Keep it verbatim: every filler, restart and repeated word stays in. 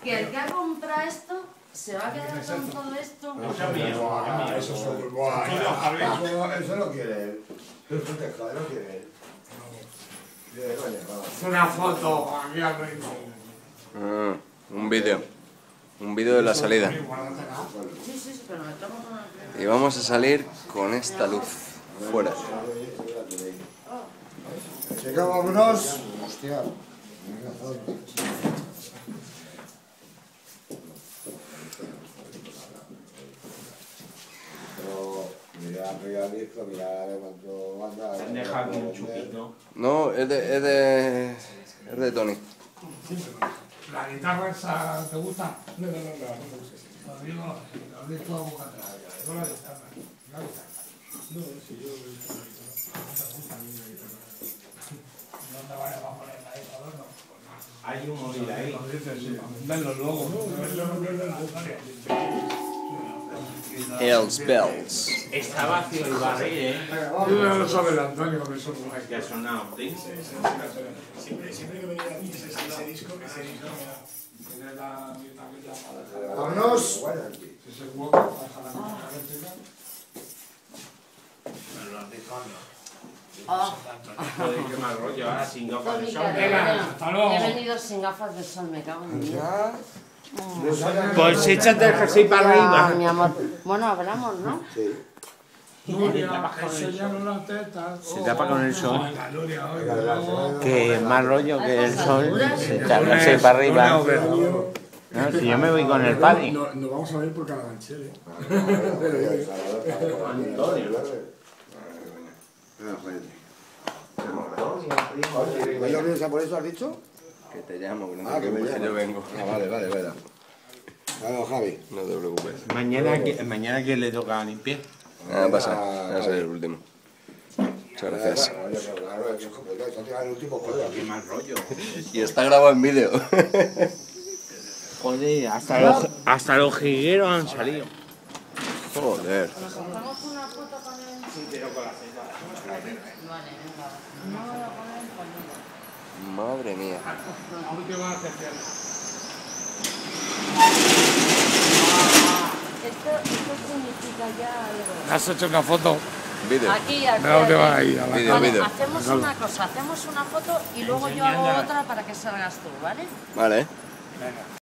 que el que ha comprado esto se va a quedar con todo esto. No, eso es mío. Eso es eso no quiere él. Eso te jode, no quiere él. Es una foto aquí al ritmo. Ah, un vídeo. Un vídeo de la salida. Sí, sí, sí, pero me tomo una... Y vamos a salir con esta luz fuera. Chicos, vámonos. Hostia. Pero mira, mira el disco, mira cuánto anda. Se han dejado aquí un chupito. No, es de, es de, es de Tony. ¿La guitarra esa te gusta? No, no, no, no, no me gusta. Lo digo, lo digo todo boca atrás. No la guitarra, la guitarra. No, si yo no te gusta a mí la guitarra. No te vayas a poner ahí, ¿sabes? No. Hay un móvil ahí. Lo dices, sí. Venlo luego. Hells Bells. Está vacío el barril, ¿eh? Yo ya lo sabe el Antonio que son mujeres. Que ha sonado, ¿sí? Siempre, siempre que venía aquí ese, ese disco, ese disco Tiene la guitarrilla para... Vámonos. Si se hueco, baja la guitarra eléctrica. Pero los discos Oh. Joder, qué mal rollo, ahora sin gafas de Tony, sol. Venga, hasta luego. he venido sin gafas de sol, me cago en Dios. Pues échate el jersey para Ah, arriba. mi amor. Bueno, hablamos, ¿no? Sí. Nuria, enseñaron las tetas. Se tapa con el sol. La Nuria hoy. Que más rollo que el sol. Se echa el jersey para arriba. No, si yo me voy con el paddy. No, no vamos a ver por Carabanchel, ¿eh? ¿Yo piensa por eso has dicho? Que te llamo, que no Ah, te que me preocupes, que yo llama. vengo. Ah, vale, vale, vale. Vamos, Javi. No te preocupes. Mañana, mañana ¿quién le toca limpiar? Ah, pasa, va a ser el último. Muchas gracias. Claro, es que el último juego Qué aquí. mal rollo. Y está grabado en vídeo. Joder, hasta los, hasta los jigueros han salido. Joder. ¿Nos hacemos una foto con él? Sí, pero con la cena. Vale, venga. No me voy a poner conmigo. Madre mía. La última excepción. Esto, esto significa ya algo. ¿Has hecho una foto? Vídeo. Aquí, aquí. No te aquí. vas a ir a la Vídeo, Vale, vídeo. hacemos una cosa, hacemos una foto y luego yo hago otra para que salgas tú, ¿vale? Vale. Venga.